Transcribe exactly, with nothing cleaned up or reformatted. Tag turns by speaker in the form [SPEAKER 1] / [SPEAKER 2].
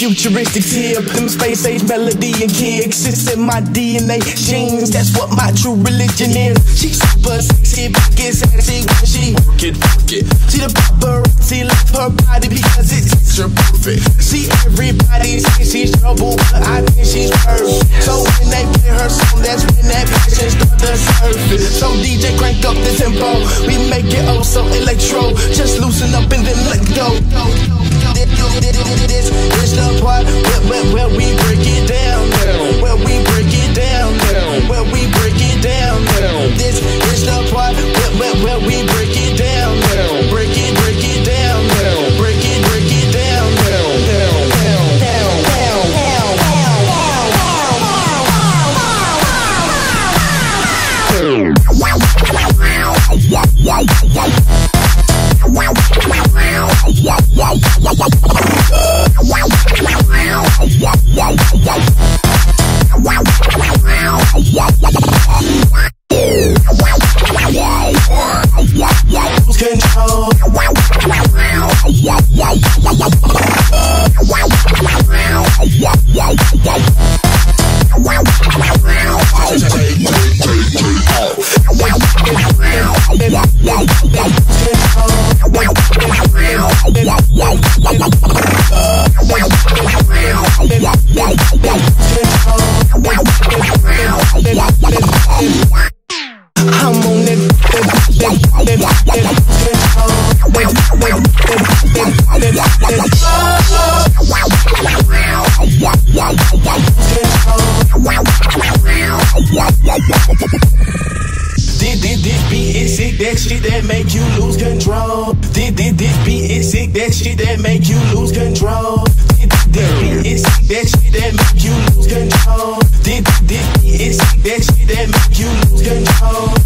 [SPEAKER 1] futuristic tip. Them space age melody and kicks. It's in my D N A genes. That's what my true religion is. She's super sexy, gets sexy when she work it, work it. See the paparazzi love her body because it's picture perfect. See everybody say she's trouble, but I think she's perfect. So when they play her song, that's when that passion start to surface. So D J crank up the tempo, we make it oh so electro. Just loosen up and then let go. This is the part where, where, where we break it down, where we break it down, where we break it down. This is the part where, where, where we break it down, break it, break it down, break it, break it down, down, down, down, down, that make you lose control. Did did this beat is sick, that shit that make you lose control. Did this beat is sick, that shit that make you lose control. Did this beat is sick, that shit that make you lose control.